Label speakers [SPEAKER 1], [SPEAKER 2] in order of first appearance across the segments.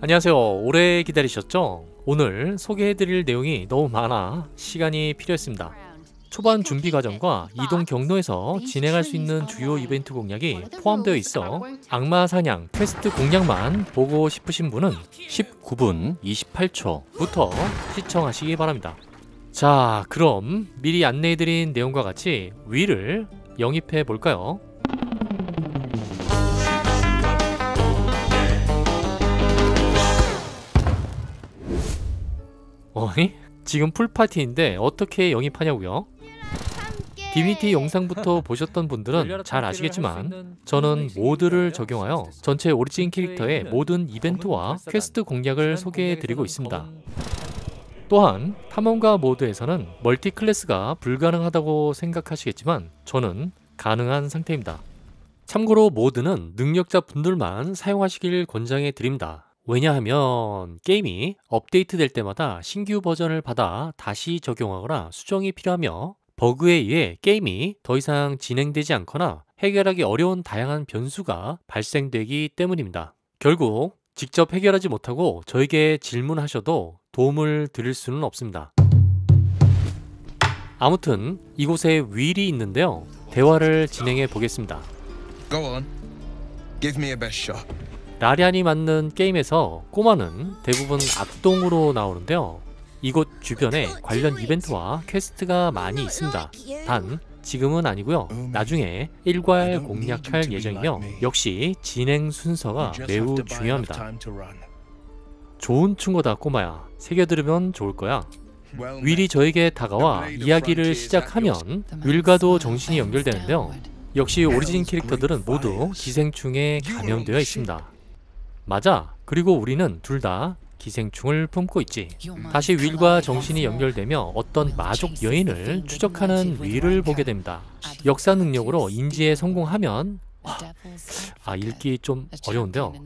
[SPEAKER 1] 안녕하세요. 오래 기다리셨죠? 오늘 소개해드릴 내용이 너무 많아 시간이 필요했습니다. 초반 준비 과정과 이동 경로에서 진행할 수 있는 주요 이벤트 공략이 포함되어 있어 악마 사냥 퀘스트 공략만 보고 싶으신 분은 19분 28초부터 시청하시기 바랍니다. 자, 그럼 미리 안내해드린 내용과 같이 윌을 영입해 볼까요? 어이? 지금 풀파티인데 어떻게 영입하냐고요? 디비니티 영상부터 보셨던 분들은 잘 아시겠지만 저는 모드를 적용하여 전체 오리진 캐릭터의 모든 이벤트와 퀘스트 공략을 소개해드리고 있습니다. 또한 탐험가 모드에서는 멀티 클래스가 불가능하다고 생각하시겠지만 저는 가능한 상태입니다. 참고로 모드는 능력자 분들만 사용하시길 권장해 드립니다. 왜냐하면 게임이 업데이트 될 때마다 신규 버전을 받아 다시 적용하거나 수정이 필요하며 버그에 의해 게임이 더 이상 진행되지 않거나 해결하기 어려운 다양한 변수가 발생되기 때문입니다. 결국 직접 해결하지 못하고 저에게 질문하셔도 도움을 드릴 수는 없습니다. 아무튼 이곳에 윌이 있는데요. 대화를 진행해 보겠습니다.
[SPEAKER 2] Go on. Give me a best shot.
[SPEAKER 1] 라리안이 맡는 게임에서 꼬마는 대부분 악동으로 나오는데요. 이곳 주변에 관련 이벤트와 퀘스트가 많이 있습니다. 단 지금은 아니고요. 나중에 일괄 공략할 예정이며 역시 진행 순서가 매우 중요합니다. 좋은 충고다 꼬마야. 새겨 들으면 좋을 거야. 윌이 저에게 다가와 이야기를 시작하면 윌과도 정신이 연결되는데요. 역시 오리진 캐릭터들은 모두 기생충에 감염되어 있습니다. 맞아. 그리고 우리는 둘 다 기생충을 품고 있지. 다시 윌과 정신이 연결되며 어떤 마족 여인을 추적하는 윌을 보게 됩니다. 역사 능력으로 인지에 성공하면 읽기 좀 어려운데요.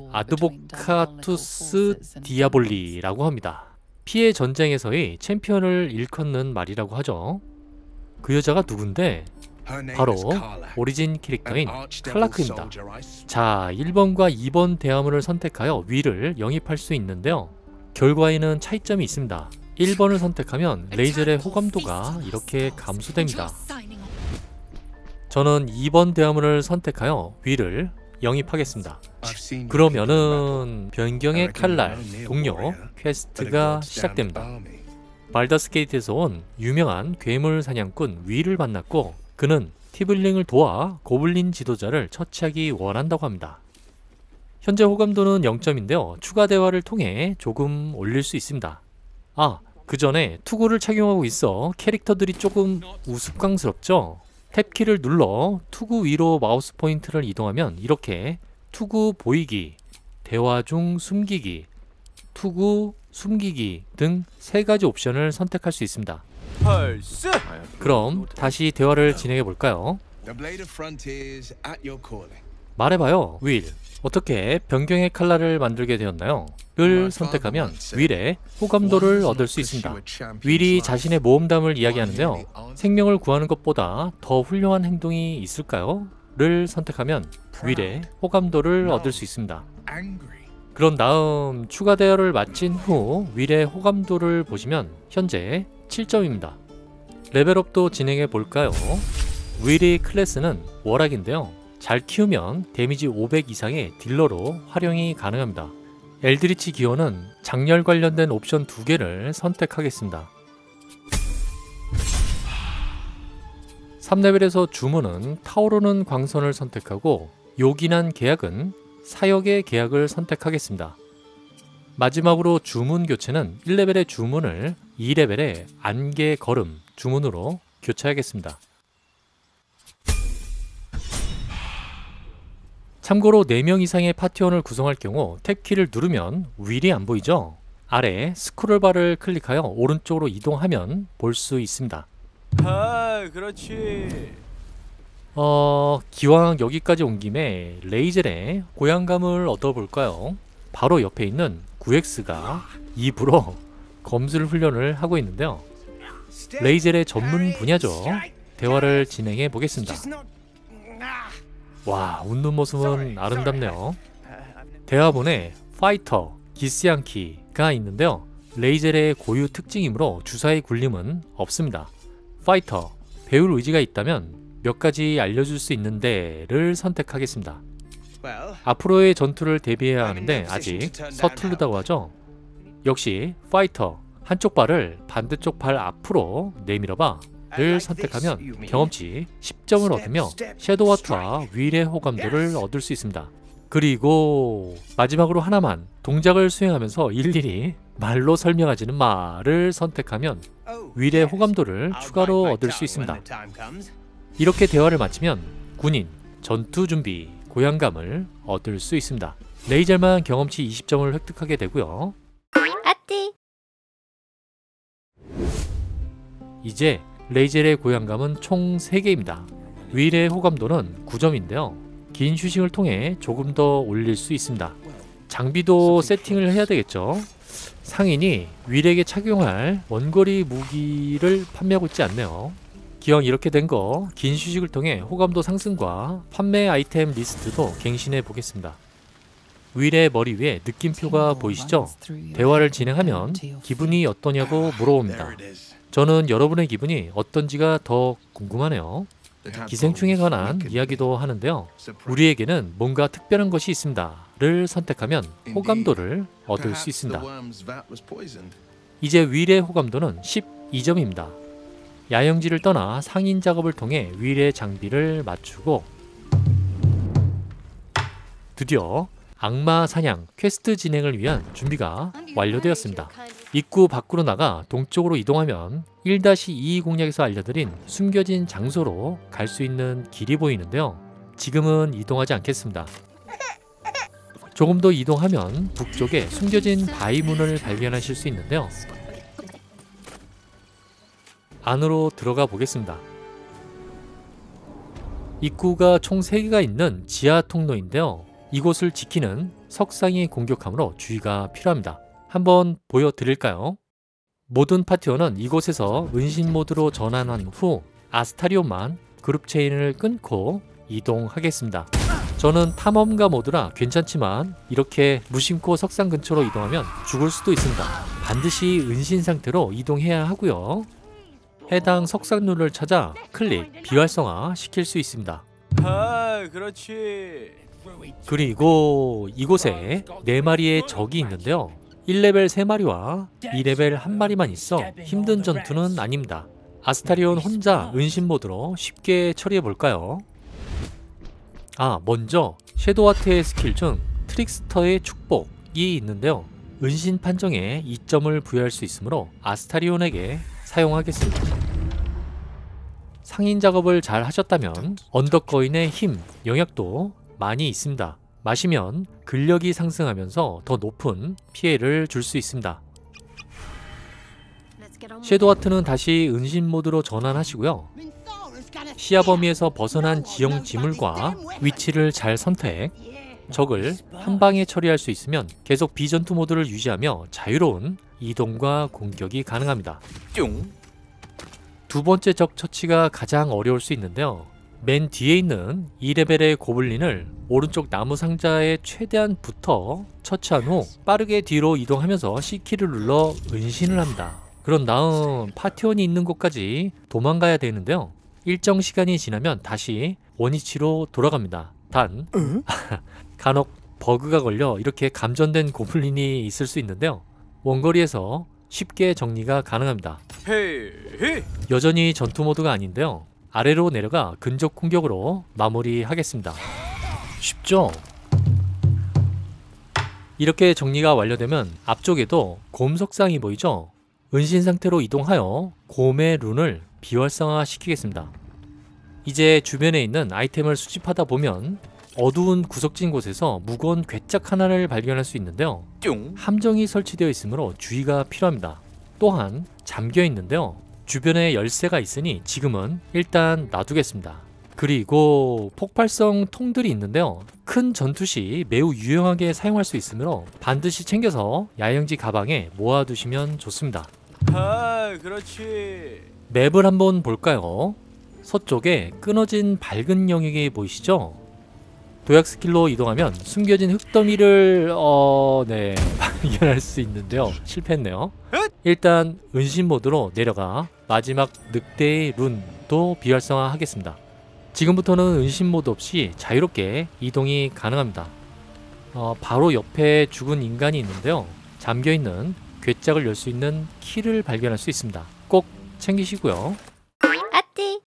[SPEAKER 1] 아드보카투스 디아볼리라고 합니다. 피해 전쟁에서의 챔피언을 일컫는 말이라고 하죠. 그 여자가 누군데? 바로 오리진 캐릭터인 칼라크입니다. 자, 1번과 2번 대화문을 선택하여 윌을 영입할 수 있는데요. 결과에는 차이점이 있습니다. 1번을 선택하면 레이젤의 호감도가 이렇게 감소됩니다. 저는 2번 대화문을 선택하여 윌을 영입하겠습니다. 그러면은 변경의 칼날 동료 퀘스트가 시작됩니다. 발더스 게이트에서 온 유명한 괴물 사냥꾼 윌을 만났고 그는 티블링을 도와 고블린 지도자를 처치하기 원한다고 합니다. 현재 호감도는 0점인데요. 추가 대화를 통해 조금 올릴 수 있습니다. 그 전에 투구를 착용하고 있어 캐릭터들이 조금 우스꽝스럽죠? 탭키를 눌러 투구 위로 마우스 포인트를 이동하면 이렇게 투구 보이기, 대화 중 숨기기, 투구 숨기기 등 3가지 옵션을 선택할 수 있습니다. 그럼 다시 대화를 진행해 볼까요? 말해봐요, 윌. 어떻게 변경의 칼날을 만들게 되었나요? 를 선택하면 윌의 호감도를 얻을 수 있습니다. 윌이 자신의 모험담을 이야기하는데요. 생명을 구하는 것보다 더 훌륭한 행동이 있을까요? 를 선택하면 윌의 호감도를 얻을 수 있습니다. 그런 다음 추가 대화를 마친 후 윌의 호감도를 보시면 현재 7점입니다. 레벨업도 진행해 볼까요? 윌의 클래스는 워락인데요. 잘 키우면 데미지 500 이상의 딜러로 활용이 가능합니다. 엘드리치 기어는 장렬 관련된 옵션 2개를 선택하겠습니다. 3레벨에서 주문은 타오르는 광선을 선택하고 요긴한 계약은 사역의 계약을 선택하겠습니다. 마지막으로 주문 교체는 1레벨의 주문을 2레벨의 안개 걸음 주문으로 교체하겠습니다. 참고로 4명 이상의 파티원을 구성할 경우 탭키를 누르면 윌이 안 보이죠? 아래 스크롤바를 클릭하여 오른쪽으로 이동하면 볼 수 있습니다.
[SPEAKER 3] 그렇지.
[SPEAKER 1] 기왕 여기까지 온 김에 레이젤의 고향감을 얻어볼까요? 바로 옆에 있는 9X가 입으로 검술 훈련을 하고 있는데요. 레이젤의 전문 분야죠. 대화를 진행해 보겠습니다. 와, 웃는 모습은 아름답네요. 대화문에 파이터, 기스양키가 있는데요. 레이젤의 고유 특징이므로 주사의 굴림은 없습니다. 파이터, 배울 의지가 있다면 몇 가지 알려줄 수 있는데를 선택하겠습니다. 앞으로의 전투를 대비해야 하는데 아직 서투르다고 하죠. 역시 파이터, 한쪽 발을 반대쪽 발 앞으로 내밀어봐 를 선택하면 경험치 10점을 얻으며 섀도우하트와 윌의 호감도를 얻을 수 있습니다. 그리고 마지막으로 하나만, 동작을 수행하면서 일일이 말로 설명하지는 마를 선택하면 윌의 호감도를 추가로 얻을 수 있습니다. 이렇게 대화를 마치면 군인, 전투 준비, 고향감을 얻을 수 있습니다. 레이젤만 경험치 20점을 획득하게 되고요. 이제 레이젤의 고향감은 총 3개입니다. 윌의 호감도는 9점인데요. 긴 휴식을 통해 조금 더 올릴 수 있습니다. 장비도 세팅을 해야 되겠죠. 상인이 윌에게 착용할 원거리 무기를 판매하고 있지 않네요. 기왕 이렇게 된 거 긴 휴식을 통해 호감도 상승과 판매 아이템 리스트도 갱신해 보겠습니다. 윌의 머리 위에 느낌표가 보이시죠? 대화를 진행하면 기분이 어떠냐고 물어봅니다. 저는 여러분의 기분이 어떤지가 더 궁금하네요. 기생충에 관한 이야기도 하는데요. 우리에게는 뭔가 특별한 것이 있습니다 를 선택하면 호감도를 얻을 수 있습니다. 이제 윌의 호감도는 12점입니다. 야영지를 떠나 상인 작업을 통해 윌의 장비를 맞추고 드디어 악마 사냥 퀘스트 진행을 위한 준비가 완료되었습니다. 입구 밖으로 나가 동쪽으로 이동하면 1-2 공략에서 알려드린 숨겨진 장소로 갈 수 있는 길이 보이는데요. 지금은 이동하지 않겠습니다. 조금 더 이동하면 북쪽에 숨겨진 바위문을 발견하실 수 있는데요. 안으로 들어가 보겠습니다. 입구가 총 3개가 있는 지하 통로인데요. 이곳을 지키는 석상이 공격하므로 주의가 필요합니다. 한번 보여드릴까요? 모든 파티원은 이곳에서 은신 모드로 전환한 후 아스타리온만 그룹 체인을 끊고 이동하겠습니다. 저는 탐험가 모드라 괜찮지만 이렇게 무심코 석상 근처로 이동하면 죽을 수도 있습니다. 반드시 은신 상태로 이동해야 하고요. 해당 석상룰을 찾아 클릭, 비활성화 시킬 수 있습니다.
[SPEAKER 3] 아, 그렇지.
[SPEAKER 1] 그리고 이곳에 4마리의 적이 있는데요. 1레벨 3마리와 2레벨 1마리만 있어 힘든 전투는 아닙니다. 아스타리온 혼자 은신 모드로 쉽게 처리해 볼까요? 먼저 섀도우하트의 스킬 중 트릭스터의 축복이 있는데요. 은신 판정에 2점을 부여할 수 있으므로 아스타리온에게 사용하겠습니다. 상인 작업을 잘 하셨다면 언더거인의 힘, 영약도 많이 있습니다. 마시면 근력이 상승하면서 더 높은 피해를 줄 수 있습니다. 섀도우하트는 다시 은신 모드로 전환하시고요. 시야 범위에서 벗어난 지형 지물과 위치를 잘 선택, 적을 한 방에 처리할 수 있으면 계속 비전투 모드를 유지하며 자유로운 이동과 공격이 가능합니다. 두 번째 적 처치가 가장 어려울 수 있는데요. 맨 뒤에 있는 2레벨의 고블린을 오른쪽 나무 상자에 최대한 붙어 처치한 후 빠르게 뒤로 이동하면서 C키를 눌러 은신을 합니다. 그런 다음 파티원이 있는 곳까지 도망가야 되는데요. 일정 시간이 지나면 다시 원위치로 돌아갑니다. 단 간혹 버그가 걸려 이렇게 감전된 고블린이 있을 수 있는데요. 원거리에서 쉽게 정리가 가능합니다. 여전히 전투 모드가 아닌데요. 아래로 내려가 근접 공격으로 마무리하겠습니다. 쉽죠? 이렇게 정리가 완료되면 앞쪽에도 곰 석상이 보이죠? 은신 상태로 이동하여 곰의 룬을 비활성화 시키겠습니다. 이제 주변에 있는 아이템을 수집하다 보면 어두운 구석진 곳에서 무거운 괴짝 하나를 발견할 수 있는데요. 함정이 설치되어 있으므로 주의가 필요합니다. 또한 잠겨 있는데요. 주변에 열쇠가 있으니 지금은 일단 놔두겠습니다. 그리고 폭발성 통들이 있는데요. 큰 전투 시 매우 유용하게 사용할 수 있으므로 반드시 챙겨서 야영지 가방에 모아두시면 좋습니다.
[SPEAKER 3] 그렇지.
[SPEAKER 1] 맵을 한번 볼까요? 서쪽에 끊어진 밝은 영역이 보이시죠? 도약 스킬로 이동하면 숨겨진 흙더미를 발견할 수 있는데요. 실패했네요. 일단 은신 모드로 내려가 마지막 늑대의 룬도 비활성화 하겠습니다. 지금부터는 은신 모드 없이 자유롭게 이동이 가능합니다. 바로 옆에 죽은 인간이 있는데요. 잠겨있는 괴짝을 열 수 있는 키를 발견할 수 있습니다. 꼭 챙기시고요.
[SPEAKER 4] 아띠.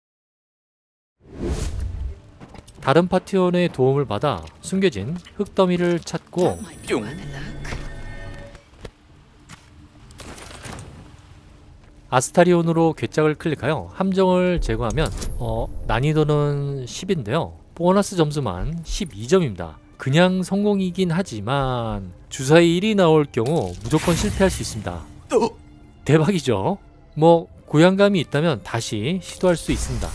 [SPEAKER 1] 다른 파티원의 도움을 받아 숨겨진 흙더미를 찾고
[SPEAKER 3] 뿅.
[SPEAKER 1] 아스타리온으로 괴짝을 클릭하여 함정을 제거하면 난이도는 10인데요. 보너스 점수만 12점입니다. 그냥 성공이긴 하지만 주사위 1이 나올 경우 무조건 실패할 수 있습니다. 대박이죠? 뭐 고양감이 있다면 다시 시도할 수 있습니다.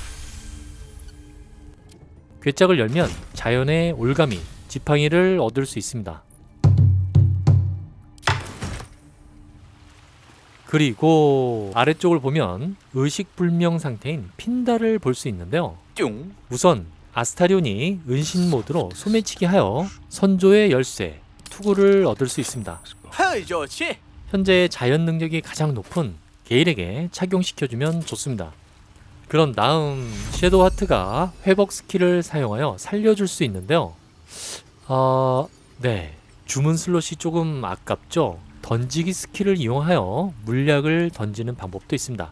[SPEAKER 1] 괴짝을 열면 자연의 올가미, 지팡이를 얻을 수 있습니다. 그리고 아래쪽을 보면 의식불명 상태인 핀다를 볼 수 있는데요.
[SPEAKER 3] 뿅.
[SPEAKER 1] 우선 아스타리온이 은신 모드로 소매치기 하여 선조의 열쇠, 투구를 얻을 수 있습니다.
[SPEAKER 3] 헤이 좋지.
[SPEAKER 1] 현재 자연 능력이 가장 높은 게일에게 착용시켜주면 좋습니다. 그런 다음 섀도우 하트가 회복 스킬을 사용하여 살려줄 수 있는데요. 주문 슬롯이 조금 아깝죠? 던지기 스킬을 이용하여 물약을 던지는 방법도 있습니다.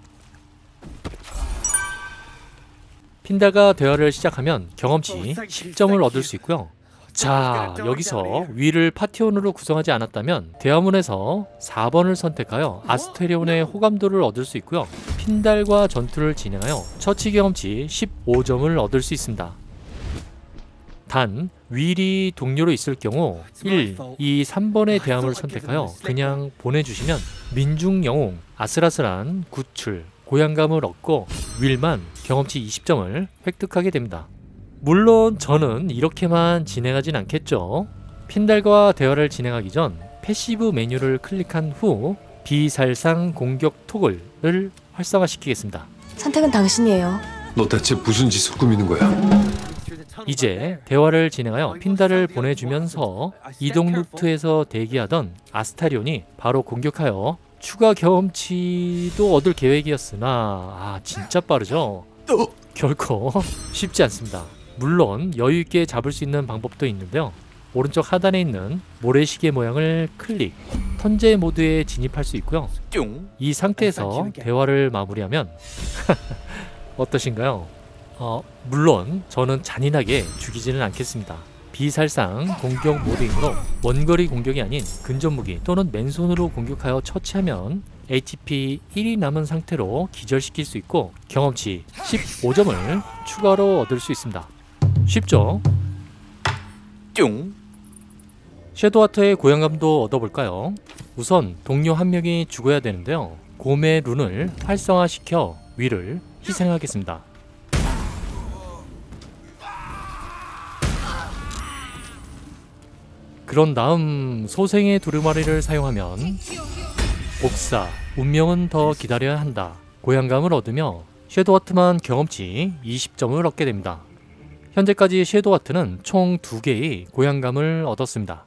[SPEAKER 1] 핀다가 대화를 시작하면 경험치 10점을 얻을 수 있고요. 자, 여기서 위를 파티원으로 구성하지 않았다면 대화문에서 4번을 선택하여 아스테리온의 호감도를 얻을 수 있고요. 핀달과 전투를 진행하여 처치 경험치 15점을 얻을 수 있습니다. 단 윌이 동료로 있을 경우 1, 2, 3번의 대함을 선택하여 그냥 보내주시면 민중 영웅, 아슬아슬한 구출, 고양감을 얻고 윌만 경험치 20점을 획득하게 됩니다. 물론 저는 이렇게만 진행하진 않겠죠. 핀달과 대화를 진행하기 전 패시브 메뉴를 클릭한 후 비살상 공격 토글을 활성화시키겠습니다.
[SPEAKER 4] 선택은 당신이에요.
[SPEAKER 5] 너 대체 무슨 짓을 꾸미는 거야?
[SPEAKER 1] 이제 대화를 진행하여 핀달을 보내주면서 이동 루트에서 대기하던 아스타리온이 바로 공격하여 추가 경험치도 얻을 계획이었으나 진짜 빠르죠? 결코 쉽지 않습니다. 물론 여유있게 잡을 수 있는 방법도 있는데요. 오른쪽 하단에 있는 모래시계 모양을 클릭, 턴제 모드에 진입할 수 있고요. 이 상태에서 대화를 마무리하면 어떠신가요? 물론 저는 잔인하게 죽이지는 않겠습니다. 비살상 공격 모드이므로 원거리 공격이 아닌 근접무기 또는 맨손으로 공격하여 처치하면 HP 1이 남은 상태로 기절시킬 수 있고 경험치 15점을 추가로 얻을 수 있습니다. 쉽죠? 섀도우하트의 고양감도 얻어볼까요? 우선 동료 한 명이 죽어야 되는데요. 곰의 룬을 활성화시켜 위를 희생하겠습니다. 그런 다음 소생의 두루마리를 사용하면 복사, 운명은 더 기다려야 한다. 고양감을 얻으며 섀도우하트만 경험치 20점을 얻게 됩니다. 현재까지 섀도우하트는 총 2개의 고양감을 얻었습니다.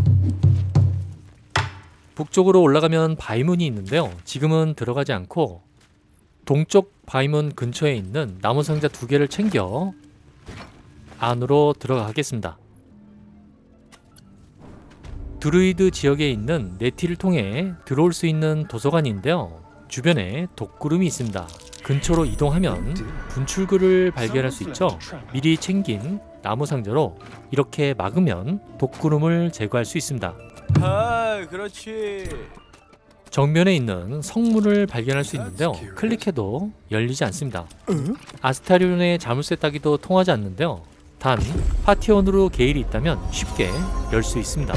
[SPEAKER 1] 북쪽으로 올라가면 바위문이 있는데요. 지금은 들어가지 않고 동쪽 바위문 근처에 있는 나무 상자 2개를 챙겨 안으로 들어가겠습니다. 드루이드 지역에 있는 네티를 통해 들어올 수 있는 도서관인데요. 주변에 독구름이 있습니다. 근처로 이동하면 분출구를 발견할 수 있죠. 미리 챙긴 나무 상자로 이렇게 막으면 독구름을 제거할 수 있습니다.
[SPEAKER 3] 그렇지.
[SPEAKER 1] 정면에 있는 성문을 발견할 수 있는데요. 클릭해도 열리지 않습니다. 아스타리온의 자물쇠 따기도 통하지 않는데요. 단 파티원으로 게일이 있다면 쉽게 열 수 있습니다.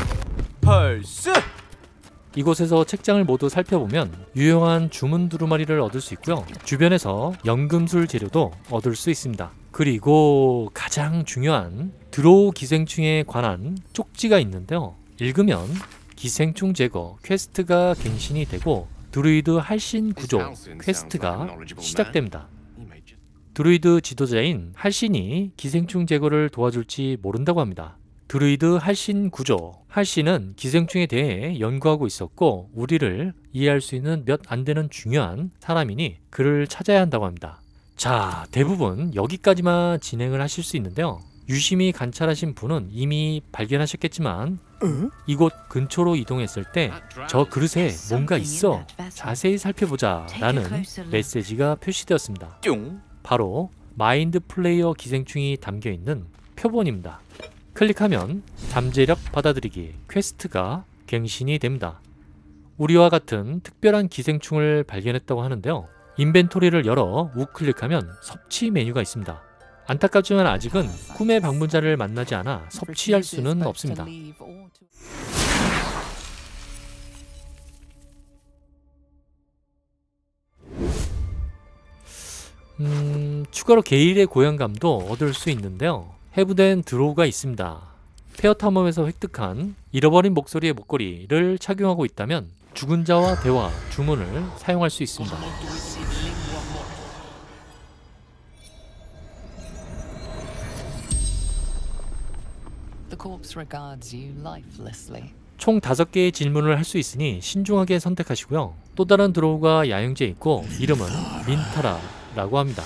[SPEAKER 1] 이곳에서 책장을 모두 살펴보면 유용한 주문 두루마리를 얻을 수 있고요. 주변에서 연금술 재료도 얻을 수 있습니다. 그리고 가장 중요한 드로우 기생충에 관한 쪽지가 있는데요. 읽으면 기생충 제거 퀘스트가 갱신이 되고 드루이드 할신 구조 퀘스트가 시작됩니다. 드루이드 지도자인 할신이 기생충 제거를 도와줄지 모른다고 합니다. 드루이드 할신 구조. 할신은 기생충에 대해 연구하고 있었고 우리를 이해할 수 있는 몇 안 되는 중요한 사람이니 그를 찾아야 한다고 합니다. 자, 대부분 여기까지만 진행을 하실 수 있는데요. 유심히 관찰하신 분은 이미 발견하셨겠지만 이곳 근처로 이동했을 때 저 그릇에 뭔가 있어. 자세히 살펴보자 라는 메시지가 표시되었습니다.
[SPEAKER 3] 뿅.
[SPEAKER 1] 바로 마인드 플레이어 기생충이 담겨있는 표본입니다. 클릭하면 잠재력 받아들이기 퀘스트가 갱신이 됩니다. 우리와 같은 특별한 기생충을 발견했다고 하는데요. 인벤토리를 열어 우클릭하면 섭취 메뉴가 있습니다. 안타깝지만 아직은 꿈의 방문자를 만나지 않아 섭취할 수는 없습니다. 추가로 게일의 고향감도 얻을 수 있는데요. 해부된 드로우가 있습니다. 페어 탐험에서 획득한 잃어버린 목소리의 목걸이를 착용하고 있다면 죽은 자와 대화, 주문을 사용할 수 있습니다. 총 5개의 질문을 할 수 있으니 신중하게 선택하시고요. 또 다른 드로우가 야영지에 있고 이름은 민타라라고 합니다.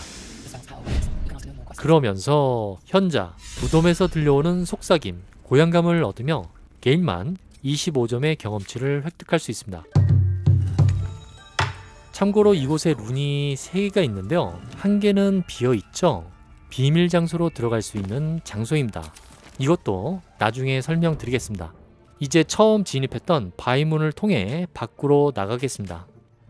[SPEAKER 1] 그러면서 현자, 무덤에서 들려오는 속삭임, 고향감을 얻으며 게임만 25점의 경험치를 획득할 수 있습니다. 참고로 이곳에 룬이 3개가 있는데요. 1개는 비어있죠. 비밀 장소로 들어갈 수 있는 장소입니다. 이것도 나중에 설명드리겠습니다. 이제 처음 진입했던 바위문을 통해 밖으로 나가겠습니다.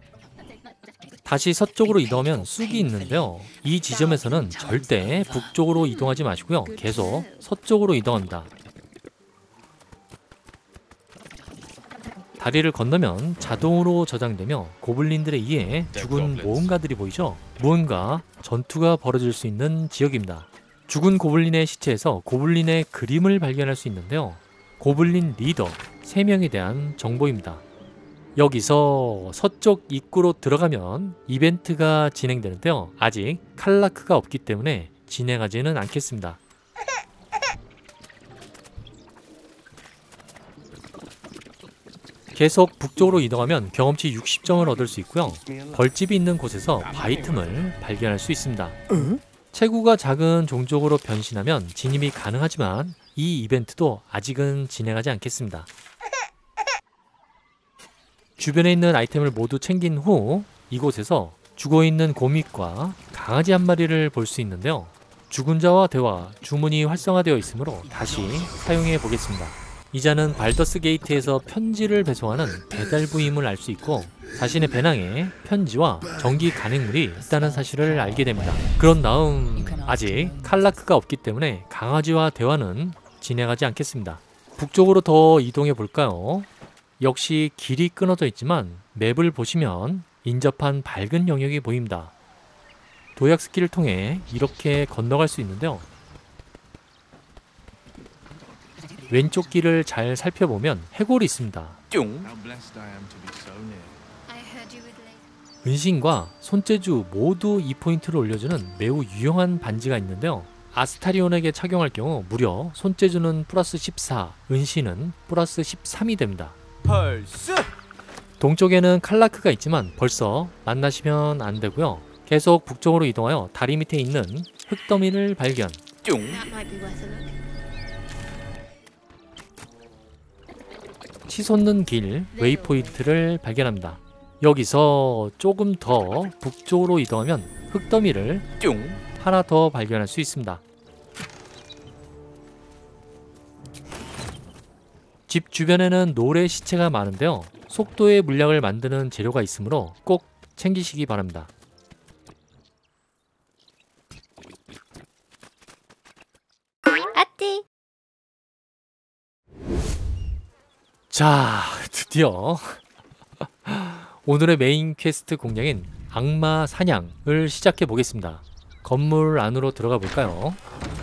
[SPEAKER 1] 다시 서쪽으로 이동하면 쑥이 있는데요. 이 지점에서는 절대 북쪽으로 이동하지 마시고요. 계속 서쪽으로 이동합니다. 다리를 건너면 자동으로 저장되며 고블린들에 의해 죽은 모험가들이 보이죠? 무언가 전투가 벌어질 수 있는 지역입니다. 죽은 고블린의 시체에서 고블린의 그림을 발견할 수 있는데요. 고블린 리더 3명에 대한 정보입니다. 여기서 서쪽 입구로 들어가면 이벤트가 진행되는데요. 아직 칼라크가 없기 때문에 진행하지는 않겠습니다. 계속 북쪽으로 이동하면 경험치 60점을 얻을 수 있고요. 벌집이 있는 곳에서 바이틈을 발견할 수 있습니다. 체구가 작은 종족으로 변신하면 진입이 가능하지만 이 이벤트도 아직은 진행하지 않겠습니다. 주변에 있는 아이템을 모두 챙긴 후 이곳에서 죽어있는 곰잇과 강아지 한 마리를 볼 수 있는데요. 죽은 자와 대화, 주문이 활성화되어 있으므로 다시 사용해 보겠습니다. 이자는 발더스 게이트에서 편지를 배송하는 배달부임을 알 수 있고 자신의 배낭에 편지와 전기 간행물이 있다는 사실을 알게 됩니다. 그런 다음 아직 칼라크가 없기 때문에 강아지와 대화는 진행하지 않겠습니다. 북쪽으로 더 이동해 볼까요? 역시 길이 끊어져 있지만 맵을 보시면 인접한 밝은 영역이 보입니다. 도약 스킬을 통해 이렇게 건너갈 수 있는데요. 왼쪽 길을 잘 살펴보면 해골이 있습니다.
[SPEAKER 3] 뿅.
[SPEAKER 1] 은신과 손재주 모두 2포인트를 올려주는 매우 유용한 반지가 있는데요. 아스타리온에게 착용할 경우 무려 손재주는 플러스 14, 은신은 플러스 13이 됩니다.
[SPEAKER 3] 펄스.
[SPEAKER 1] 동쪽에는 칼라크가 있지만 벌써 만나시면 안 되고요. 계속 북쪽으로 이동하여 다리 밑에 있는 흙더미를 발견.
[SPEAKER 3] 뿅.
[SPEAKER 1] 치솟는 길 웨이포인트를 발견합니다. 여기서 조금 더 북쪽으로 이동하면 흙더미를
[SPEAKER 3] 뿅.
[SPEAKER 1] 하나 더 발견할 수 있습니다. 집 주변에는 노래 시체가 많은데요. 속도의 물약을 만드는 재료가 있으므로 꼭 챙기시기 바랍니다.
[SPEAKER 4] 아띠.
[SPEAKER 1] 자, 드디어 오늘의 메인 퀘스트 공략인 악마 사냥을 시작해 보겠습니다. 건물 안으로 들어가 볼까요?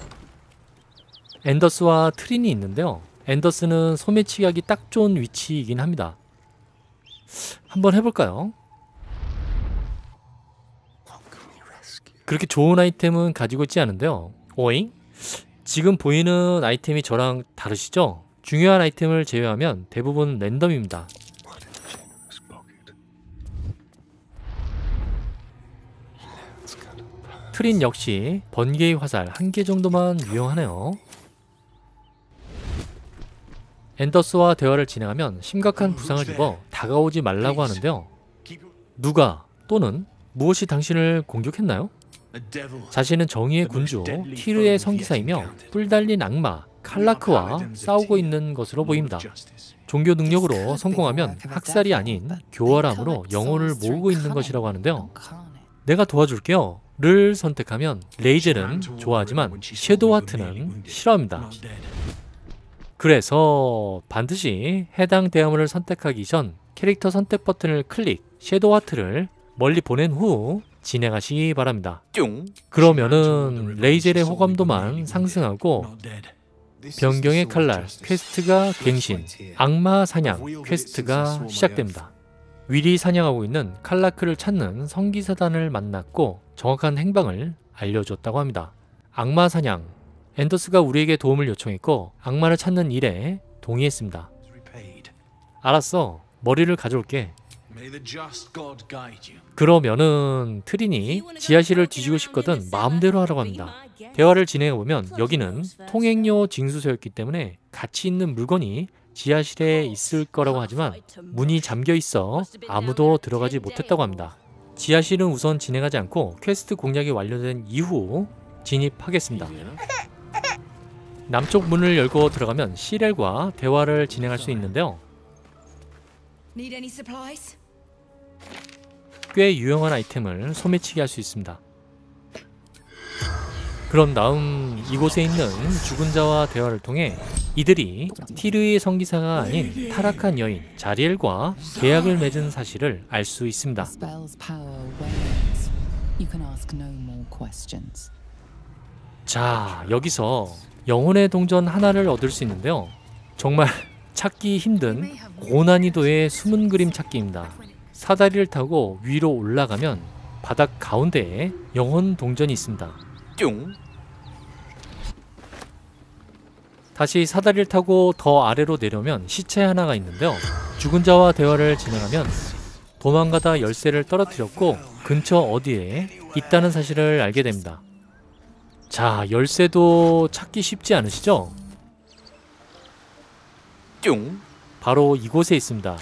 [SPEAKER 1] 앤더스와 트린이 있는데요. 앤더스는 소매치기 하기 딱 좋은 위치이긴 합니다. 한번 해볼까요? 그렇게 좋은 아이템은 가지고 있지 않은데요. 오잉? 지금 보이는 아이템이 저랑 다르시죠? 중요한 아이템을 제외하면 대부분 랜덤입니다. 트린 역시 번개의 화살 1개 정도만 유용하네요. 앤더스와 대화를 진행하면 심각한 부상을 입어 다가오지 말라고 하는데요. 누가 또는 무엇이 당신을 공격했나요? 자신은 정의의 군주 티르의 성기사이며 뿔 달린 악마 칼라크와 싸우고 있는 것으로 보입니다. 종교 능력으로 성공하면 학살이 아닌 교활함으로 영혼을 모으고 있는 것이라고 하는데요. 내가 도와줄게요 를 선택하면 레이젤은 좋아하지만 섀도우하트는 싫어합니다. 그래서 반드시 해당 대화물을 선택하기 전 캐릭터 선택 버튼을 클릭, 섀도우하트를 멀리 보낸 후 진행하시기 바랍니다. 그러면은 레이젤의 호감도만 상승하고 변경의 칼날 퀘스트가 갱신, 악마 사냥 퀘스트가 시작됩니다. 윌이 사냥하고 있는 칼라크를 찾는 성기사단을 만났고 정확한 행방을 알려줬다고 합니다. 악마 사냥, 앤더스가 우리에게 도움을 요청했고 악마를 찾는 일에 동의했습니다. 알았어, 머리를 가져올게. 그러면은 트린이 지하실을 뒤지고 싶거든 마음대로 하라고 합니다. 대화를 진행해보면 여기는 통행료 징수소였기 때문에 가치 있는 물건이 지하실에 있을 거라고 하지만 문이 잠겨 있어 아무도 들어가지 못했다고 합니다. 지하실은 우선 진행하지 않고 퀘스트 공략이 완료된 이후 진입하겠습니다. 남쪽 문을 열고 들어가면 시렐과 대화를 진행할 수 있는데요. 꽤 유용한 아이템을 소매치기 할 수 있습니다. 그런 다음 이곳에 있는 죽은 자와 대화를 통해 이들이 티르의 성기사가 아닌 타락한 여인 자리엘과 계약을 맺은 사실을 알 수 있습니다. 자, 여기서 영혼의 동전 하나를 얻을 수 있는데요. 정말 찾기 힘든 고난이도의 숨은 그림 찾기입니다. 사다리를 타고 위로 올라가면 바닥 가운데에 영혼 동전이 있습니다. 다시 사다리를 타고 더 아래로 내려오면 시체 하나가 있는데요. 죽은 자와 대화를 진행하면 도망가다 열쇠를 떨어뜨렸고 근처 어디에 있다는 사실을 알게 됩니다. 자, 열쇠도 찾기 쉽지 않으시죠? 바로 이곳에 있습니다.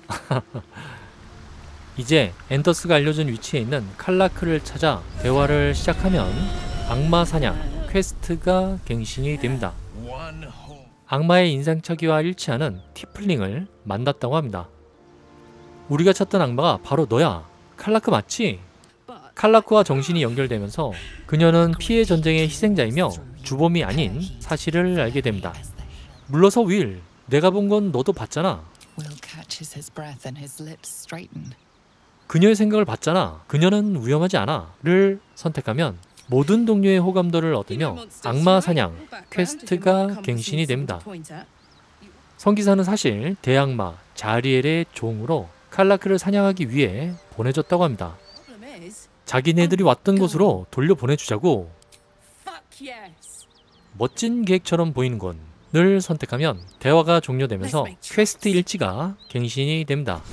[SPEAKER 1] 이제 앤더스가 알려준 위치에 있는 칼라크를 찾아 대화를 시작하면 악마 사냥 퀘스트가 갱신이 됩니다. 악마의 인상착의와 일치하는 티플링을 만났다고 합니다. 우리가 찾던 악마가 바로 너야. 칼라크 맞지? 칼라크와 정신이 연결되면서 그녀는 피해 전쟁의 희생자이며 주범이 아닌 사실을 알게 됩니다. 물러서 윌, 내가 본 건 너도 봤잖아. 그녀의 생각을 봤잖아. 그녀는 위험하지 않아 를 선택하면 모든 동료의 호감도를 얻으며 악마 사냥 퀘스트가 갱신이 됩니다. 성기사는 사실 대악마 자리엘의 종으로 칼라크를 사냥하기 위해 보내줬다고 합니다. 자기네들이 왔던 곳으로 돌려보내주자고. 멋진 계획처럼 보이는군 를 선택하면 대화가 종료되면서 퀘스트 일지가 갱신이 됩니다.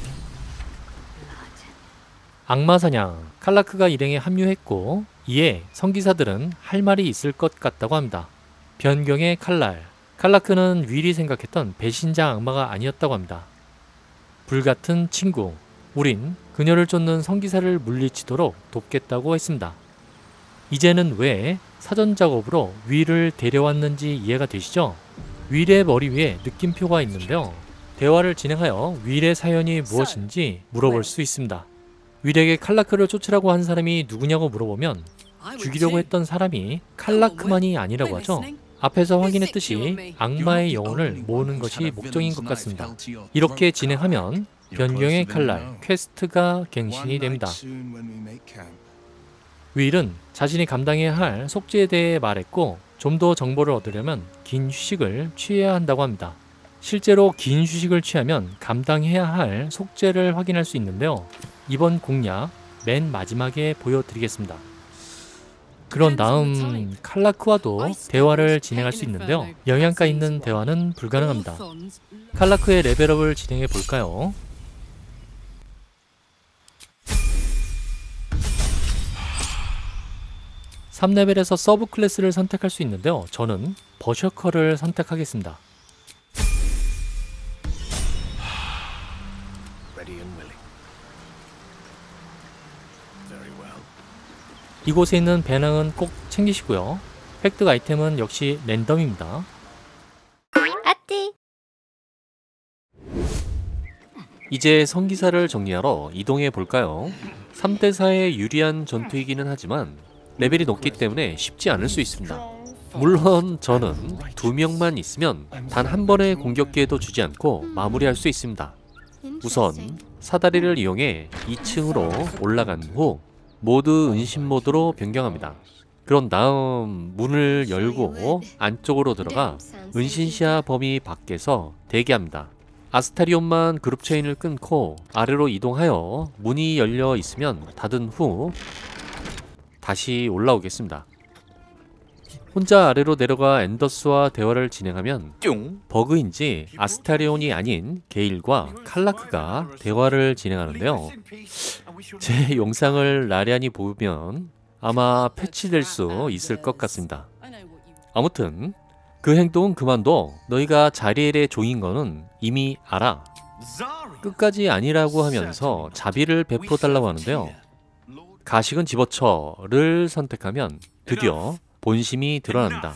[SPEAKER 1] 악마 사냥 칼라크가 일행에 합류했고 이에 성기사들은 할 말이 있을 것 같다고 합니다. 변경의 칼날 칼라크는 윌이 생각했던 배신자 악마가 아니었다고 합니다. 불같은 친구 우린 그녀를 쫓는 성기사를 물리치도록 돕겠다고 했습니다. 이제는 왜 사전 작업으로 윌을 데려왔는지 이해가 되시죠? 윌의 머리 위에 느낌표가 있는데요. 대화를 진행하여 윌의 사연이 무엇인지 물어볼 수 있습니다. 윌에게 칼라크를 쫓으라고 한 사람이 누구냐고 물어보면 죽이려고 했던 사람이 칼라크만이 아니라고 하죠. 앞에서 확인했듯이 악마의 영혼을 모으는 것이 목적인 것 같습니다. 이렇게 진행하면 변경의 칼날 퀘스트가 갱신이 됩니다. 윌은 자신이 감당해야 할 속죄에 대해 말했고 좀 더 정보를 얻으려면 긴 휴식을 취해야 한다고 합니다. 실제로 긴 휴식을 취하면 감당해야 할 속죄를 확인할 수 있는데요. 이번 공략 맨 마지막에 보여드리겠습니다. 그런 다음 칼라크와도 대화를 진행할 수 있는데요. 영양가 있는 대화는 불가능합니다. 칼라크의 레벨업을 진행해 볼까요? (3레벨에서) 서브 클래스를 선택할 수 있는데요. 저는 버셔커를 선택하겠습니다.
[SPEAKER 3] Ready and willing. Very well.
[SPEAKER 1] 이곳에 있는 배낭은 꼭 챙기시고요. 획득 아이템은 역시 랜덤입니다.
[SPEAKER 4] 아띠.
[SPEAKER 1] 이제 성기사를 정리하러 이동해 볼까요? 3대4에 유리한 전투이기는 하지만 레벨이 높기 때문에 쉽지 않을 수 있습니다. 물론 저는 2명만 있으면 단 한 번의 공격 기회도 주지 않고 마무리할 수 있습니다. 우선 사다리를 이용해 2층으로 올라간 후 모두 은신 모드로 변경합니다. 그런 다음 문을 열고 안쪽으로 들어가 은신 시야 범위 밖에서 대기합니다. 아스타리온만 그룹 체인을 끊고 아래로 이동하여 문이 열려 있으면 닫은 후 다시 올라오겠습니다. 혼자 아래로 내려가 앤더스와 대화를 진행하면
[SPEAKER 3] 뿅.
[SPEAKER 1] 버그인지 아스타리온이 아닌 게일과 칼라크가 대화를 진행하는데요. 제 영상을 나란히 보면 아마 패치될 수 있을 것 같습니다. 아무튼 그 행동은 그만둬. 너희가 자리엘의 종인 거는 이미 알아. 끝까지 아니라고 하면서 자비를 베풀어 달라고 하는데요. 가식은 집어쳐를 선택하면 드디어 본심이 드러난다.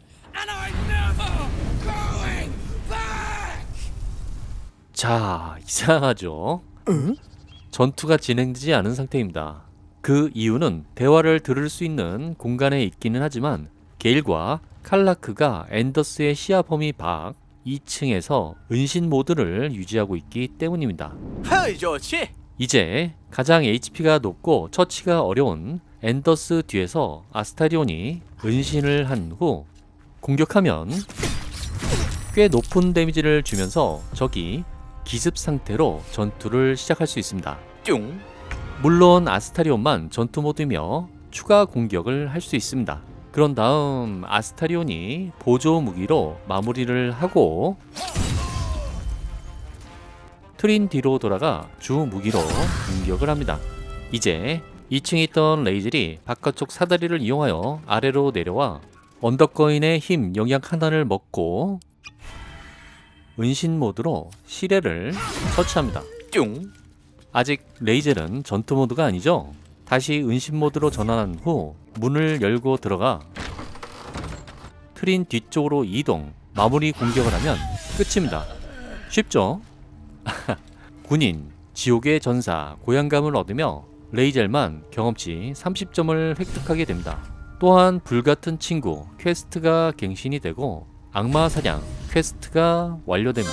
[SPEAKER 1] 자, 이상하죠? 전투가 진행되지 않은 상태입니다. 그 이유는 대화를 들을 수 있는 공간에 있기는 하지만 게일과 칼라크가 앤더스의 시야 범위 밖 2층에서 은신 모드를 유지하고 있기 때문입니다.
[SPEAKER 3] 헤이, 좋지.
[SPEAKER 1] 이제 가장 HP가 높고 처치가 어려운 앤더스 뒤에서 아스타리온이 은신을 한 후 공격하면 꽤 높은 데미지를 주면서 적이 기습 상태로 전투를 시작할 수 있습니다.
[SPEAKER 3] 뿅.
[SPEAKER 1] 물론 아스타리온만 전투 모드이며 추가 공격을 할 수 있습니다. 그런 다음 아스타리온이 보조 무기로 마무리를 하고 트린 뒤로 돌아가 주 무기로 공격을 합니다. 이제 2층에 있던 레이젤이 바깥쪽 사다리를 이용하여 아래로 내려와 언더거인의 힘 영약 하나를 먹고 은신 모드로 시레를 처치합니다.
[SPEAKER 3] 뿅.
[SPEAKER 1] 아직 레이젤은 전투 모드가 아니죠? 다시 은신 모드로 전환한 후 문을 열고 들어가 트린 뒤쪽으로 이동, 마무리 공격을 하면 끝입니다. 쉽죠? 군인, 지옥의 전사, 고향감을 얻으며 레이젤만 경험치 30점을 획득하게 됩니다. 또한 불같은 친구 퀘스트가 갱신이 되고 악마 사냥 퀘스트가 완료됩니다.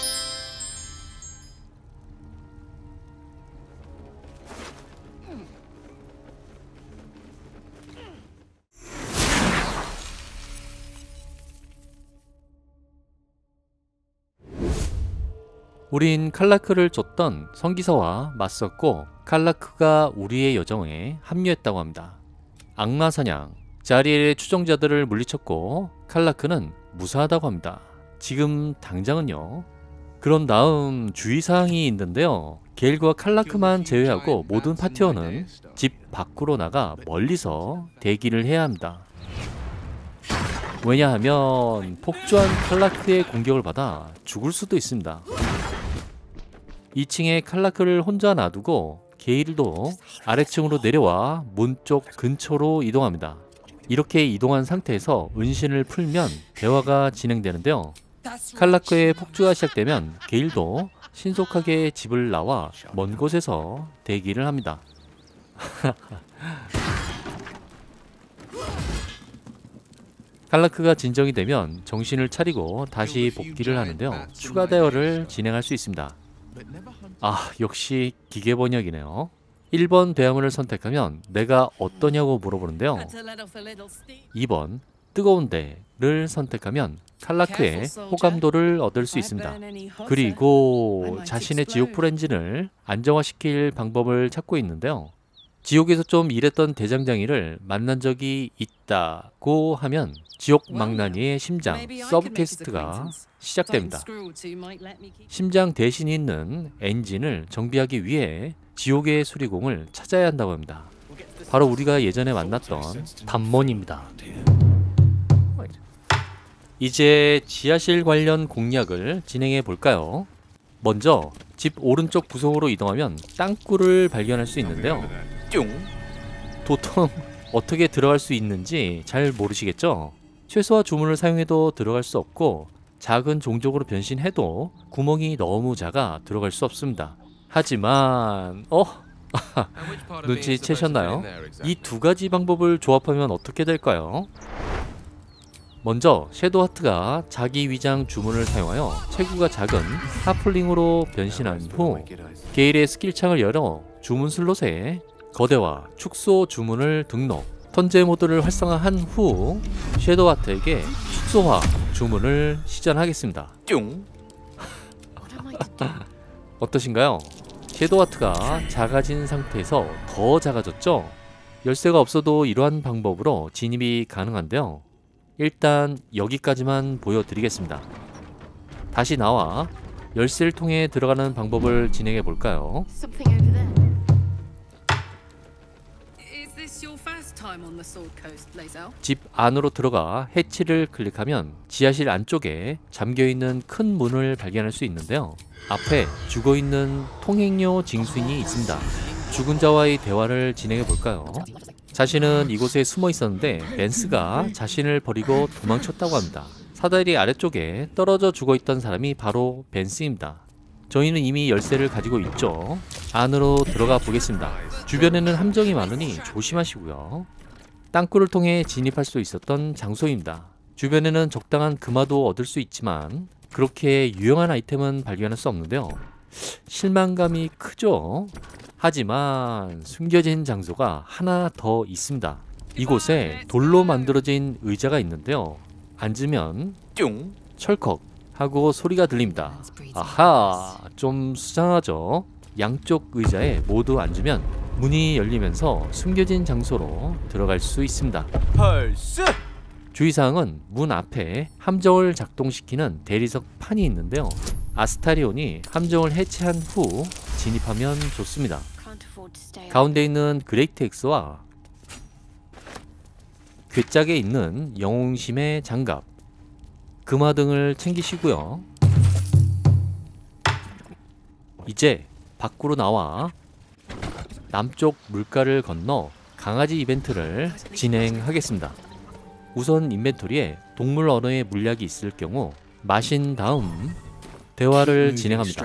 [SPEAKER 1] 우린 칼라크를 쫓던 성기사와 맞섰고 칼라크가 우리의 여정에 합류했다고 합니다. 악마 사냥, 자리엘의 추종자들을 물리쳤고 칼라크는 무사하다고 합니다. 지금 당장은요. 그런 다음 주의사항이 있는데요. 게일과 칼라크만 제외하고 모든 파티원은 집 밖으로 나가 멀리서 대기를 해야 합니다. 왜냐하면 폭주한 칼라크의 공격을 받아 죽을 수도 있습니다. 2층에 칼라크를 혼자 놔두고 게일도 아래층으로 내려와 문 쪽 근처로 이동합니다. 이렇게 이동한 상태에서 은신을 풀면 대화가 진행되는데요. 칼라크의 폭주가 시작되면 게일도 신속하게 집을 나와 먼 곳에서 대기를 합니다. 칼라크가 진정이 되면 정신을 차리고 다시 복귀를 하는데요. 추가 대화를 진행할 수 있습니다. 아, 역시 기계 번역이네요. 1번 대화문을 선택하면 내가 어떠냐고 물어보는데요. 2번 뜨거운데를 선택하면 칼라크의 호감도를 얻을 수 있습니다. 그리고 자신의 지옥풀 엔진을 안정화시킬 방법을 찾고 있는데요. 지옥에서 좀 일했던 대장장이를 만난 적이 있다고 하면 지옥 망나니의 심장 서브 퀘스트가 시작됩니다. 심장 대신 있는 엔진을 정비하기 위해 지옥의 수리공을 찾아야 한다고 합니다. 바로 우리가 예전에 만났던 담몬입니다. 이제 지하실 관련 공략을 진행해 볼까요? 먼저 집 오른쪽 구석으로 이동하면 땅굴을 발견할 수 있는데요. 도통 어떻게 들어갈 수 있는지 잘 모르시겠죠? 최소화 주문을 사용해도 들어갈 수 없고 작은 종족으로 변신해도 구멍이 너무 작아 들어갈 수 없습니다. 하지만 눈치채셨나요? 이 두 가지 방법을 조합하면 어떻게 될까요? 먼저 섀도우 하트가 자기 위장 주문을 사용하여 체구가 작은 하플링으로 변신한 후 게일의 스킬창을 열어 주문 슬롯에 거대화 축소 주문을 등록, 턴제 모드를 활성화한 후 섀도우 하트에게 축소화 주문을 시전하겠습니다. 어떠신가요? 섀도우 하트가 작아진 상태에서 더 작아졌죠? 열쇠가 없어도 이러한 방법으로 진입이 가능한데요. 일단 여기까지만 보여드리겠습니다. 다시 나와 열쇠를 통해 들어가는 방법을 진행해 볼까요?
[SPEAKER 4] Something over there.
[SPEAKER 6] Is this your first time on the Sword Coast, Lae'zel?
[SPEAKER 1] 집 안으로 들어가 해치를 클릭하면 지하실 안쪽에 잠겨있는 큰 문을 발견할 수 있는데요. 앞에 죽어있는 통행료 징수인이 있습니다. 죽은 자와의 대화를 진행해 볼까요? 자신은 이곳에 숨어 있었는데 벤스가 자신을 버리고 도망쳤다고 합니다. 사다리 아래쪽에 떨어져 죽어있던 사람이 바로 벤스입니다. 저희는 이미 열쇠를 가지고 있죠. 안으로 들어가 보겠습니다. 주변에는 함정이 많으니 조심하시고요. 땅굴을 통해 진입할 수 있었던 장소입니다. 주변에는 적당한 금화도 얻을 수 있지만 그렇게 유용한 아이템은 발견할 수 없는데요. 실망감이 크죠? 하지만 숨겨진 장소가 하나 더 있습니다. 이곳에 돌로 만들어진 의자가 있는데요. 앉으면 철컥 하고 소리가 들립니다. 아하, 좀 수상하죠? 양쪽 의자에 모두 앉으면 문이 열리면서 숨겨진 장소로 들어갈 수 있습니다.
[SPEAKER 3] 펄스.
[SPEAKER 1] 주의사항은 문 앞에 함정을 작동시키는 대리석 판이 있는데요. 아스타리온이 함정을 해체한 후 진입하면 좋습니다.
[SPEAKER 4] Can't afford to stay.
[SPEAKER 1] 가운데 있는 그레이트 엑스와 괴짝에 있는 영웅심의 장갑, 금화 등을 챙기시고요. 이제 밖으로 나와 남쪽 물가를 건너 강아지 이벤트를 진행하겠습니다. 우선 인벤토리에 동물 언어의 물약이 있을 경우 마신 다음 대화를 진행합니다.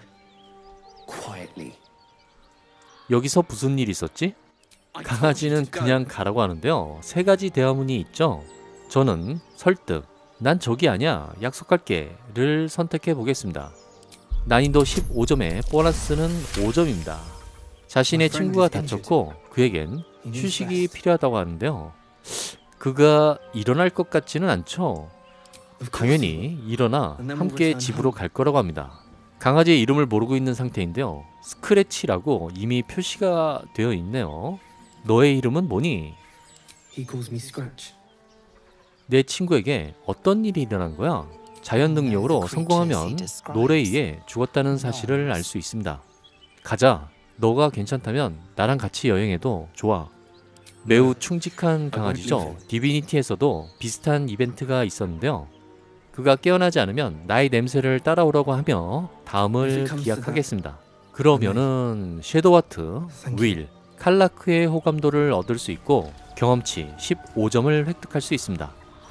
[SPEAKER 1] 여기서 무슨 일이 있었지? 강아지는 그냥 가라고 하는데요. 세 가지 대화문이 있죠. 저는 설득, 난 저기 아니야, 약속할게를 선택해 보겠습니다. 난이도 15점에 보너스는 5점입니다. 자신의 친구가 다쳤고 그에겐 휴식이 필요하다고 하는데요. 그가 일어날 것 같지는 않죠. 당연히 일어나 함께 집으로 갈 거라고 합니다. 강아지의 이름을 모르고 있는 상태인데요. 스크래치라고 이미 표시가 되어 있네요. 너의 이름은 뭐니?
[SPEAKER 7] He calls me Scratch.
[SPEAKER 1] 내 친구에게 어떤 일이 일어난 거야? 자연 능력으로 성공하면 노레이에 죽었다는 사실을 알 수 있습니다. 가자. 너가 괜찮다면 나랑 같이 여행해도 좋아. 매우 충직한 강아지죠. 디비니티에서도 비슷한 이벤트가 있었는데요. 그가 깨어나지 않으면 나의 냄새를 따라오라고 하며 다음을 기약하겠습니다. 그러면은 섀도우 하트, 윌, 칼라크의 호감도를 얻을 수 있고 경험치 15점을 획득할 수 있습니다.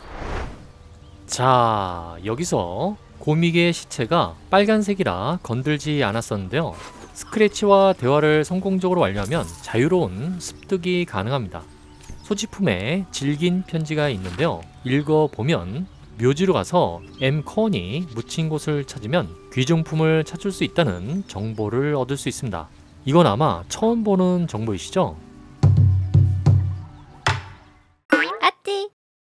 [SPEAKER 1] 자, 여기서 고믹의 시체가 빨간색이라 건들지 않았었는데요. 스크래치와 대화를 성공적으로 완료하면 자유로운 습득이 가능합니다. 소지품에 질긴 편지가 있는데요. 읽어보면 묘지로 가서 M.컨이 묻힌 곳을 찾으면 귀중품을 찾을 수 있다는 정보를 얻을 수 있습니다. 이건 아마 처음 보는 정보이시죠?
[SPEAKER 4] 아띠.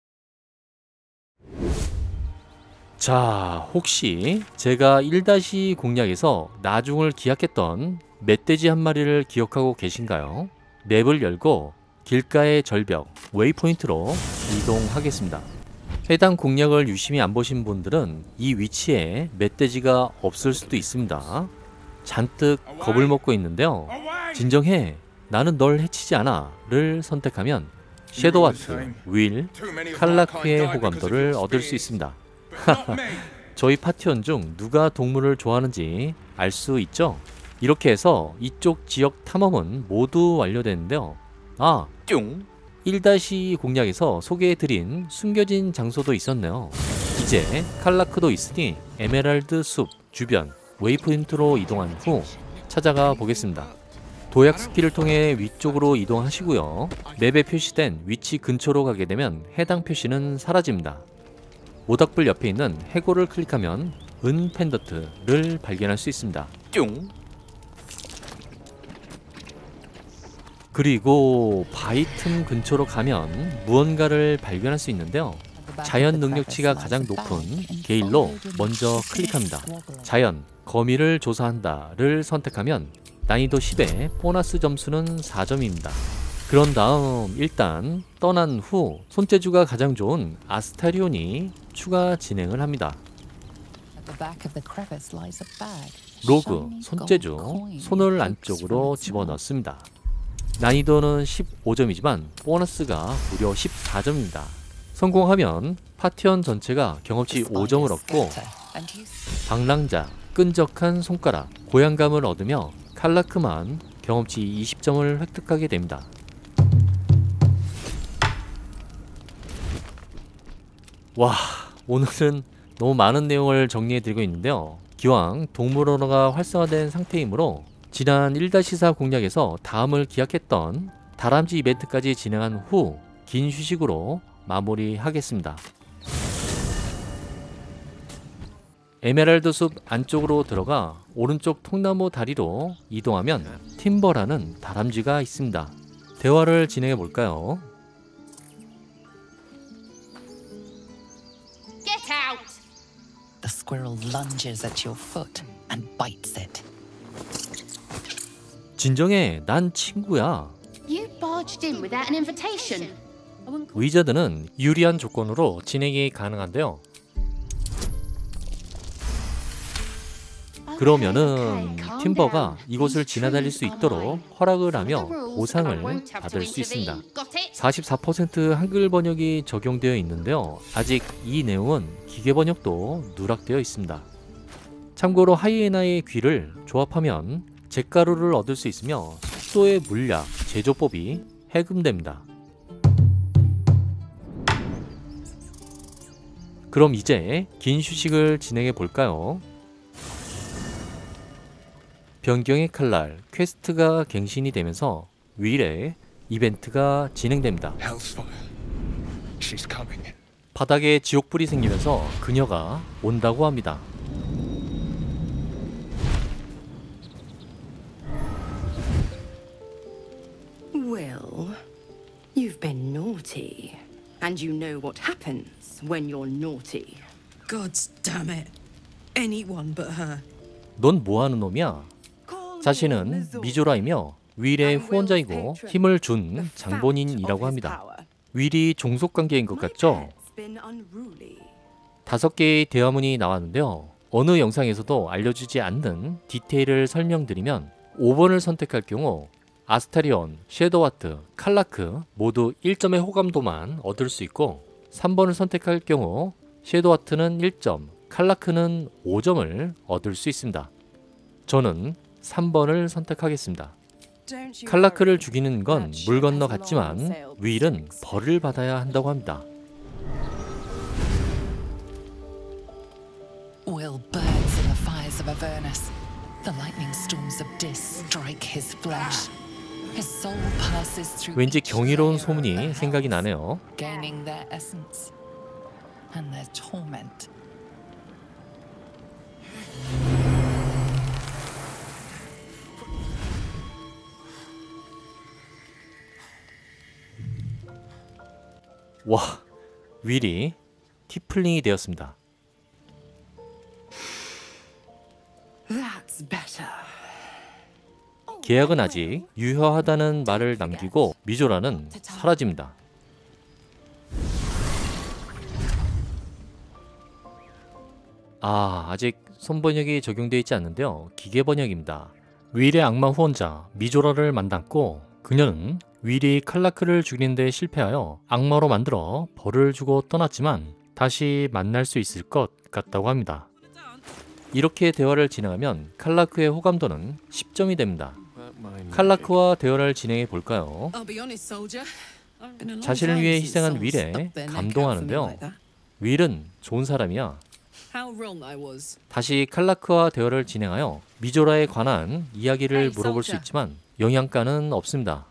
[SPEAKER 1] 자, 혹시 제가 1- 공략에서 나중을 기약했던 멧돼지 한 마리를 기억하고 계신가요? 맵을 열고 길가의 절벽 웨이포인트로 이동하겠습니다. 해당 공략을 유심히 안 보신 분들은 이 위치에 멧돼지가 없을 수도 있습니다. 잔뜩 겁을 먹고 있는데요. 진정해, 나는 널 해치지 않아 를 선택하면 섀도우하트, 윌, 칼라크의 호감도를 얻을 수 있습니다. 저희 파티원 중 누가 동물을 좋아하는지 알 수 있죠? 이렇게 해서 이쪽 지역 탐험은 모두 완료되는데요. 1-2 공략에서 소개해드린 숨겨진 장소도 있었네요. 이제 칼라크도 있으니 에메랄드 숲 주변 웨이포인트로 이동한 후 찾아가 보겠습니다. 도약 스킬을 통해 위쪽으로 이동하시고요. 맵에 표시된 위치 근처로 가게 되면 해당 표시는 사라집니다. 모닥불 옆에 있는 해골을 클릭하면 은 펜더트를 발견할 수 있습니다. 그리고 바위 틈 근처로 가면 무언가를 발견할 수 있는데요. 자연 능력치가 가장 높은 게일로 먼저 클릭합니다. 자연, 거미를 조사한다를 선택하면 난이도 10에 보너스 점수는 4점입니다. 그런 다음 일단 떠난 후 손재주가 가장 좋은 아스타리온이 추가 진행을 합니다. 로그, 손재주, 손을 안쪽으로 집어넣습니다. 난이도는 15점이지만 보너스가 무려 14점입니다. 성공하면 파티원 전체가 경험치 5점을 얻고 방랑자, 끈적한 손가락, 고향감을 얻으며 칼라크만 경험치 20점을 획득하게 됩니다. 와, 오늘은 너무 많은 내용을 정리해드리고 있는데요. 기왕 동물 언어가 활성화된 상태이므로 지난 1-4 공략에서 다음을 기약했던 다람쥐 이벤트까지 진행한 후 긴 휴식으로 마무리하겠습니다. 에메랄드 숲 안쪽으로 들어가 오른쪽 통나무 다리로 이동하면 팀버라는 다람쥐가 있습니다. 대화를 진행해 볼까요?
[SPEAKER 4] Get out!
[SPEAKER 8] The squirrel lunges at your foot and bites it.
[SPEAKER 1] 진정해, 난 친구야.
[SPEAKER 4] You barged in without an invitation.
[SPEAKER 1] 위저드는 유리한 조건으로 진행이 가능한데요. 그러면은 팀버가 이곳을 지나다닐 수 있도록 허락을 하며 보상을 받을 수 있습니다. 44% 한글 번역이 적용되어 있는데요. 아직 이 내용은 기계 번역도 누락되어 있습니다. 참고로 하이에나의 귀를 조합하면 잿가루를 얻을 수 있으며 숙소의 물약, 제조법이 해금됩니다. 그럼 이제 긴 휴식을 진행해 볼까요? 변경의 칼날 퀘스트가 갱신이 되면서 윌의 이벤트가 진행됩니다.
[SPEAKER 2] Hellfire. She's coming.
[SPEAKER 1] 바닥에 지옥불이 생기면서 그녀가 온다고 합니다.
[SPEAKER 9] Will, you've been naughty. And you know what happens when you're naughty.
[SPEAKER 6] God damn it. Anyone but her.
[SPEAKER 1] 넌 뭐하는 놈이야? 자신은 미조라이며 윌의 후원자이고 힘을 준 장본인이라고 합니다. 윌이 종속관계인 것 같죠? 5개의 대화문이 나왔는데요. 어느 영상에서도 알려주지 않는 디테일을 설명드리면 5번을 선택할 경우 아스타리온, 섀도우하트, 칼라크 모두 1점의 호감도만 얻을 수 있고 3번을 선택할 경우 섀도우하트는 1점, 칼라크는 5점을 얻을 수 있습니다. 저는 3번을 선택하겠습니다. 칼라크를 죽이는 건 물 건너 갔지만 윌은 벌을 받아야 한다고 합니다.
[SPEAKER 8] Will burns in the fires of Avernus. The lightning storms of Dis strike his flesh. His soul passes through
[SPEAKER 1] 왠지
[SPEAKER 8] each
[SPEAKER 1] 경이로운
[SPEAKER 8] layer of
[SPEAKER 1] 소문이
[SPEAKER 8] earth,
[SPEAKER 1] 생각이 나네요.
[SPEAKER 8] gaining their essence and their torment.
[SPEAKER 1] 와, 윌이 티플링이 되었습니다.
[SPEAKER 9] That's better.
[SPEAKER 1] 계약은 아직 유효하다는 말을 남기고 미조라는 사라집니다. 아직 손번역이 적용되어 있지 않는데요. 기계 번역입니다. 윌의 악마 후원자 미조라를 만났고 그녀는 윌이 칼라크를 죽이는 데 실패하여 악마로 만들어 벌을 주고 떠났지만 다시 만날 수 있을 것 같다고 합니다. 이렇게 대화를 진행하면 칼라크의 호감도는 10점이 됩니다. 칼라크와 대화를 진행해 볼까요?
[SPEAKER 6] I'll be honest, soldier. I've been a long
[SPEAKER 1] 자신을
[SPEAKER 6] time
[SPEAKER 1] 위해
[SPEAKER 6] since
[SPEAKER 1] 희생한
[SPEAKER 6] someone
[SPEAKER 1] 윌에
[SPEAKER 6] stuck their neck out for me
[SPEAKER 1] 감동하는데요.
[SPEAKER 6] like that.
[SPEAKER 1] 윌은 좋은 사람이야.
[SPEAKER 6] How wrong I was.
[SPEAKER 1] 다시 칼라크와 대화를 진행하여 미조라에 관한 이야기를 물어볼 수 있지만 영향가는 없습니다.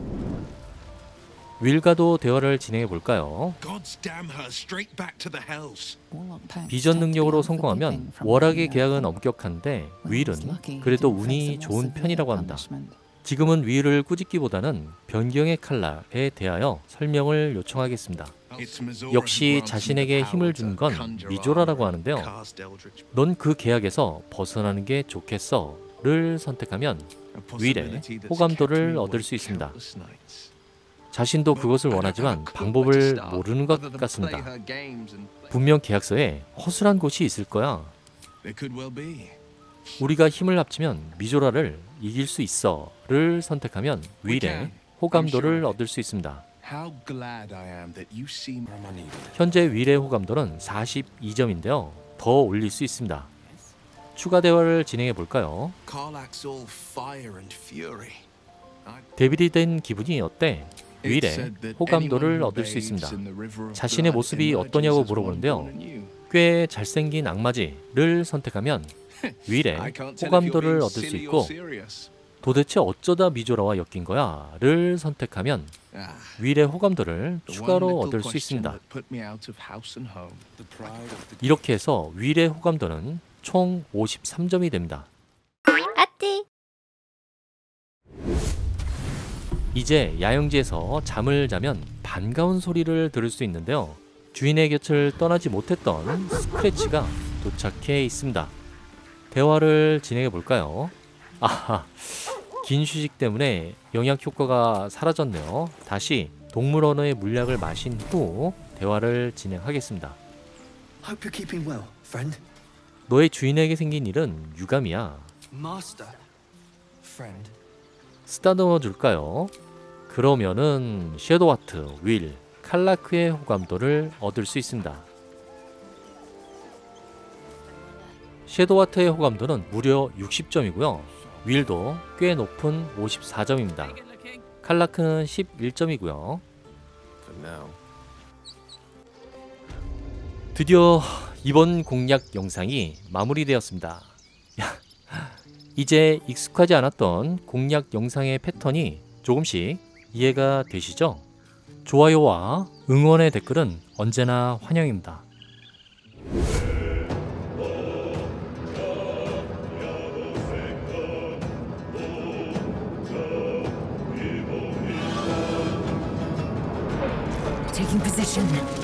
[SPEAKER 1] 윌과도 대화를 진행해 볼까요?
[SPEAKER 2] God's damn her straight back to the hells.
[SPEAKER 1] 비전 능력으로 성공하면 월학의 계약은 엄격한데 윌은 그래도 운이 좋은 편이라고 합니다. 지금은 윌을 꾸짖기보다는 변경의 칼날에 대하여 설명을 요청하겠습니다. 역시 자신에게 힘을 준 건 미조라라고 하는데요. 넌 그 계약에서 벗어나는 게 좋겠어 를 선택하면 윌의 호감도를 얻을 수 있습니다. 자신도 그것을 원하지만 방법을 모르는 것 같습니다. 분명 계약서에 허술한 곳이 있을 거야. 우리가 힘을 합치면 미조라를 이길 수 있어 를 선택하면 윌의 호감도를 얻을 수 있습니다. 현재 윌의 호감도는 42점인데요. 더 올릴 수 있습니다. 추가 대화를 진행해 볼까요? 데빌이 된 기분이 어때? 윌의 호감도를 얻을 수 있습니다. 자신의 모습이 어떠냐고 물어보는데요. 꽤 잘생긴 악마지를 선택하면 윌의 호감도를 얻을 수 있고 도대체 어쩌다 미조라와 엮인 거야? 를 선택하면 윌의 호감도를 추가로 얻을 수 있습니다. 이렇게 해서 윌의 호감도는 총 53점이 됩니다. 이제 야영지에서 잠을 자면 반가운 소리를 들을 수 있는데요. 주인의 곁을 떠나지 못했던 스크래치가 도착해 있습니다. 대화를 진행해 볼까요? 긴 휴식 때문에 영약 효과가 사라졌네요. 다시 동물 언어의 물약을 마신 후 대화를 진행하겠습니다.
[SPEAKER 7] Hope you're keeping well, friend.
[SPEAKER 1] 너의 주인에게 생긴 일은 유감이야.
[SPEAKER 7] Master. Friend.
[SPEAKER 1] 쓰다듬어 줄까요? 그러면은 섀도우하트, 윌, 칼라크의 호감도를 얻을 수 있습니다. 섀도우하트의 호감도는 무려 60점이고요. 윌도 꽤 높은 54점입니다. 칼라크는 11점이고요. 드디어 이번 공략 영상이 마무리되었습니다. 이제 익숙하지 않았던 공략 영상의 패턴이 조금씩 이해가 되시죠? 좋아요와 응원의 댓글은 언제나 환영입니다.
[SPEAKER 8] Taking position.